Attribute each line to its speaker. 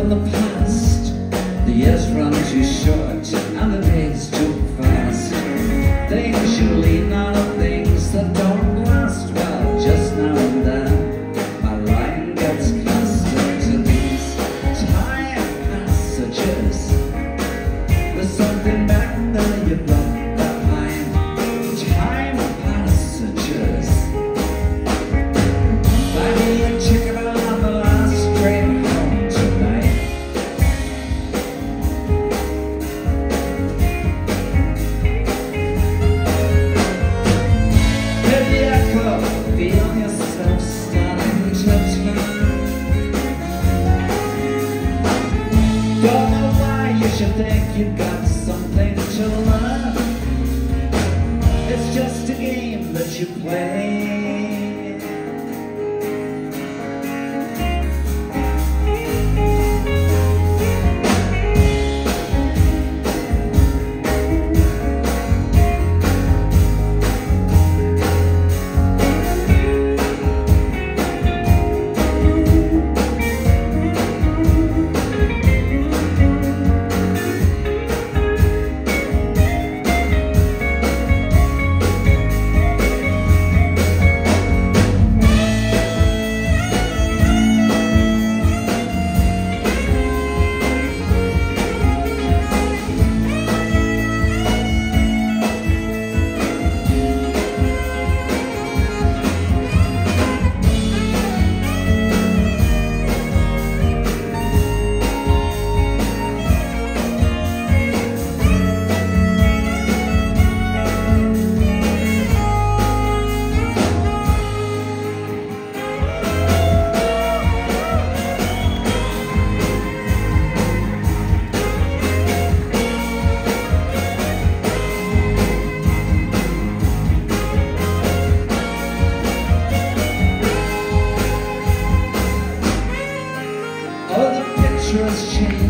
Speaker 1: in the past. The years run too short and the days too fast. Things you lean on are things that don't last. Well, just now and then my line gets cast into these time passages. There's something back there you've left behind. Time passages. Buy me a ticket on the last train home tonight. Hear the echo, feel yourself starting to turn. Don't know why you should think you've got something to learn. It's just a game that you play. Has changed.